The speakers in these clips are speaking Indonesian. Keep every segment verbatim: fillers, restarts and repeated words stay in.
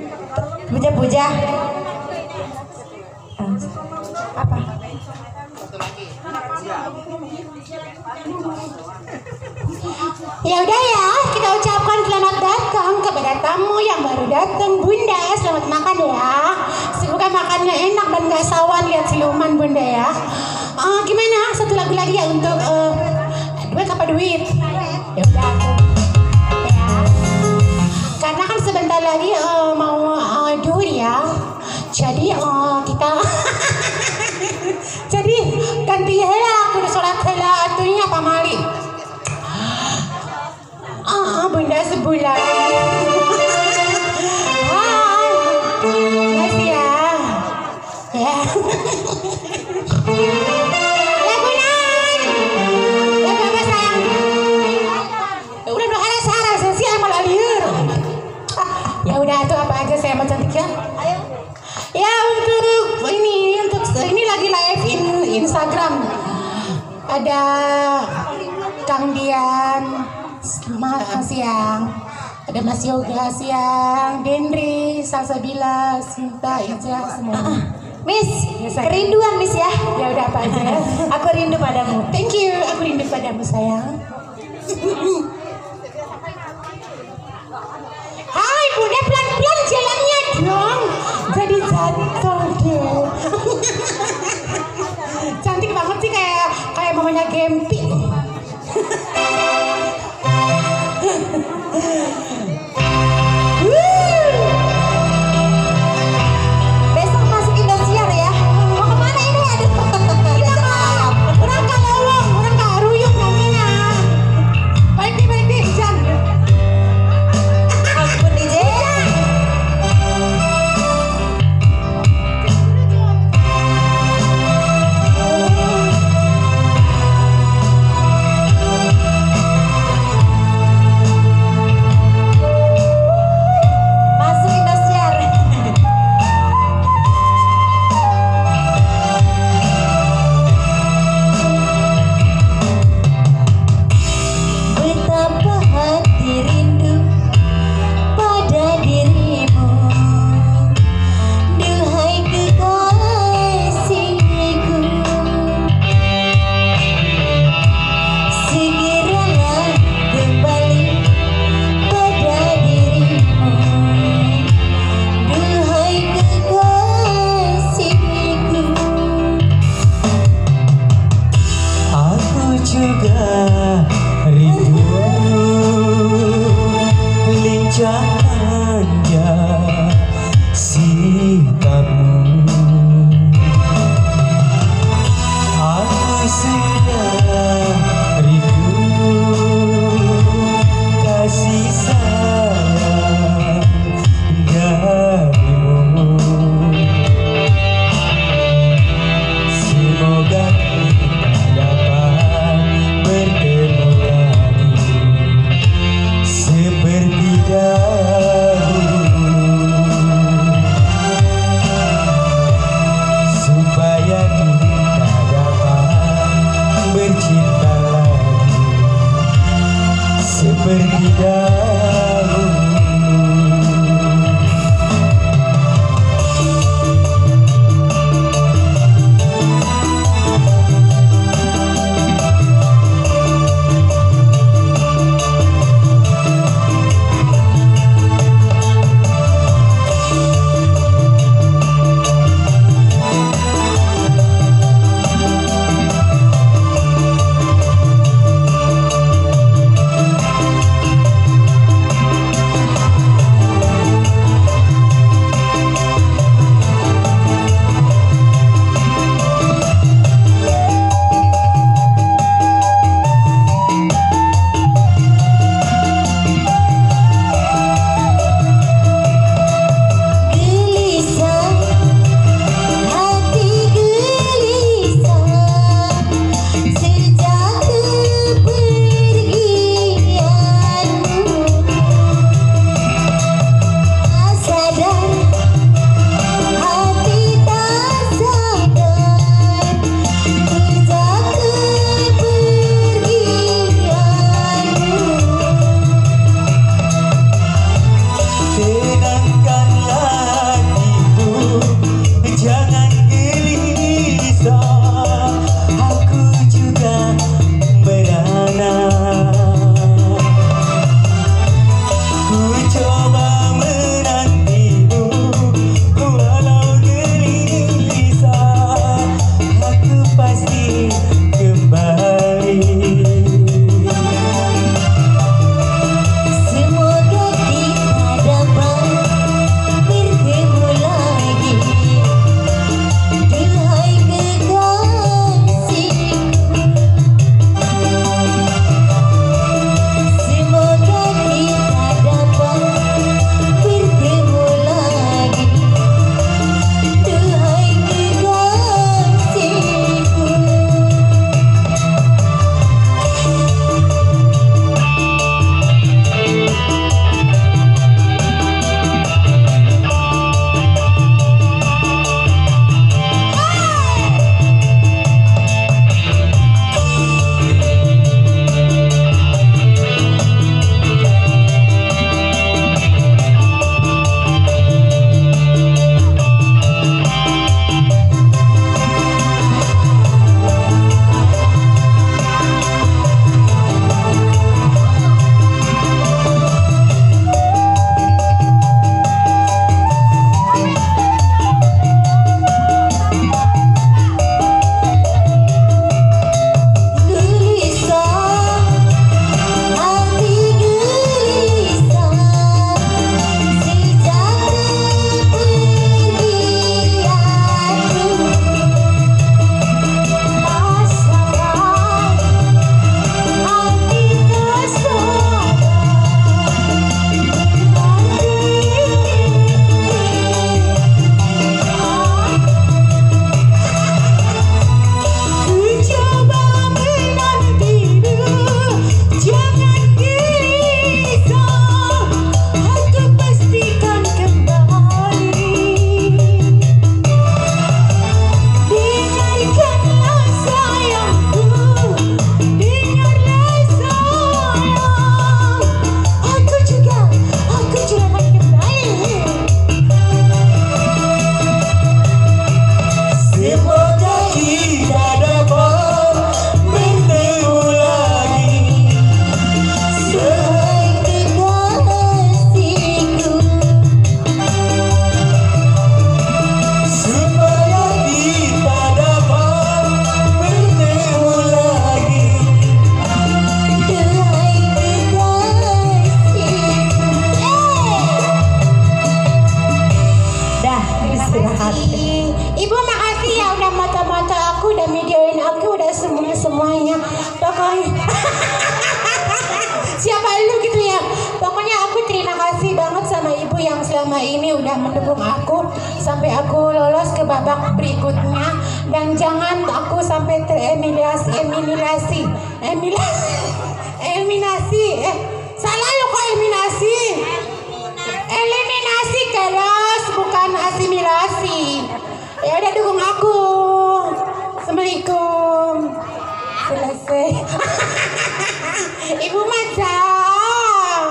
Puja-puja. Apa? Ya udah ya, kita ucapkan selamat datang kepada tamu yang baru datang, Bunda. Selamat makan ya. Semoga makannya enak dan gak sawan lihat siluman, Bunda ya. Uh, gimana? Satu lagu lagi ya untuk uh, duit apa duit? Ya udah. Ya. Karena kan sebentar lagi uh, mau uh, duit ya. Jadi uh, kita jadi ganti hela, aku udah sholat hela atunya apa mali? Ah, Bunda sebulan. Hai, makasih ya. Ya. Lagunan, lagu apa sayang? Udah dua hari sehari sesi yang malah liur. Ya udah tuh apa aja saya mau cantik ya. Ayo. Ya untuk ini untuk ini lagi live in Instagram. Ada Kang Dian siang, ada Mas Yoga siang, Dendri, Salsabila, Sinta, Ija, semua. Uh, uh. Miss, yes, kerinduan Miss ya. Ya udah apa aja. Aku rindu padamu. Thank you, aku rindu padamu sayang. Hai Bunda, pelan-pelan jalannya dong. Jadi jatuh deh. Cantik banget sih kayak kayak mamanya Gempi. Besok masuk Indosiar ya. Mau kemana ini? Aduh, kita mau orang kalawang, orang karuyuk namanya. Baik kasih. Ibu makasih ya udah mata-mata aku, udah videoin aku, udah semua-semuanya. Pokoknya siapa lu gitu ya. Pokoknya aku terima kasih banget sama ibu yang selama ini udah mendukung aku sampai aku lolos ke babak berikutnya, dan jangan aku sampai tereliminasi eliminasi eliminasi eliminasi eh salah lo kok eliminasi eliminasi kelas bukan asimilasi. Ya udah dukung aku. Assalamualaikum. Selesai. Ibu macam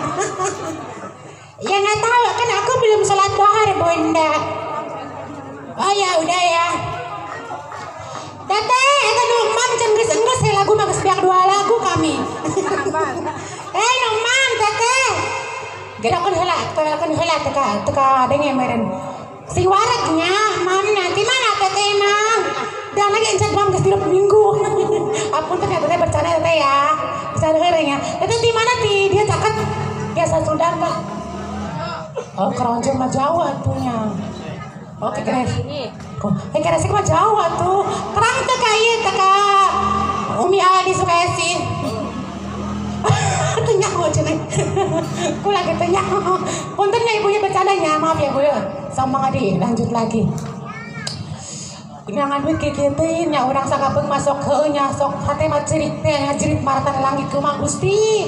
ya nggak tahu kan aku belum sholat duhur bunda. Oh ya udah ya. Tete, itu Numang cengges engges saya lagu magas biak dua lagu kami. Eh Numang tete. Gerakkan hela, gerakkan hela teka teka dengan meren. Si waraknya mana di mana tete emang? Dan lagi encan bang ke setiap minggu. Apun ternyata tete bercanda tete ya. Bercanda herenya. Tete di mana ti? Dia cakat. Biasa Sunda enggak? Oh keronjong mah Jawa tuhnya. Oke keren. Eh keren sih mah Jawa tuh. Terang tuh kayak teka Umi Aldi Sukesi. Tanya mau cenah. Aku lagi tanya. Puntennya ibunya bercandanya, maaf ya Bu ya. Sama ngadi lanjut lagi. Jangan duit kikitin ya orang sakapeng masuk ke nya sok hate mah cerit teh jerit maratan langit ke Mang Gusti.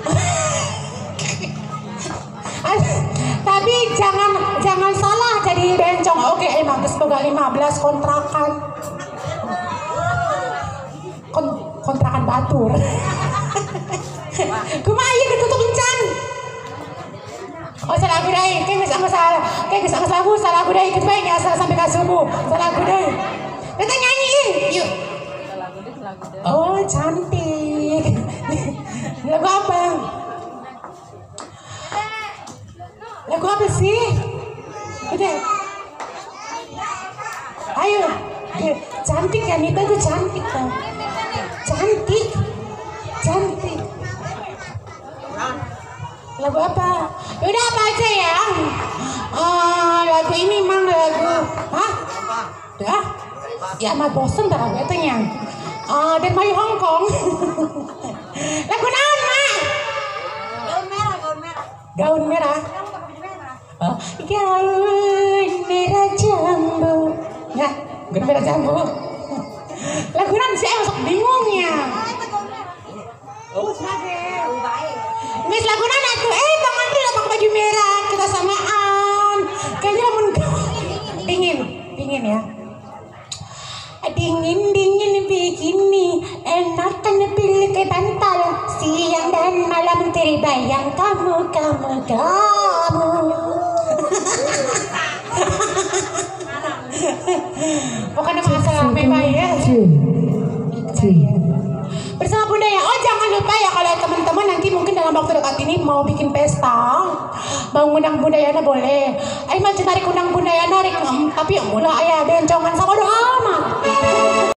Tapi jangan jangan salah jadi bencong. Oke emang geus boga lima belas kontrakan. Kon, kontrakan batur. Kumaha ieu ditutup encan. Oh salah budaya, kayak nggak salah, kayak nggak salah bu, salah budaya ikut baik ya sampai ke subuh, salah budaya. Kita nyanyi, yuk. Oh cantik. Lagu apa? Lagu apa sih? Udah. Ayo, cantik ya Nita tuh cantik tuh, cantik, cantik. Lagu apa? Udah apa aja ya? Uh, lagu ini mang lagu, hah? Udah? Ya mah bosen dah lagu itu nya. Uh, dan Mayu Hong Kong. Lagu naon mah? Gaun merah, gaun merah. Gaun merah. Oh, gaun merah jambu. Ya, gaun merah jambu. Lagu naon sih masuk bingung ya. Oh, sebagai baik. Nges lagu nana tuh, eh Bang Andri pakai baju merah, kita samaan. Kayaknya mau dingin, dingin ya. Dingin dingin begini, enakan pilih ke bantal. Siang dan malam terbayang kamu, kamu, kamu. Bukan masalah memang ya. Bersama Bunda ya. Oh jangan lupa ya kalau teman-teman nanti mungkin dalam waktu dekat ini mau bikin pesta, mau ngundang Bunda Yana boleh. Ayo macam tarik undang Bunda Yana, rik, tapi yang mulai ayah bencongan sama doa.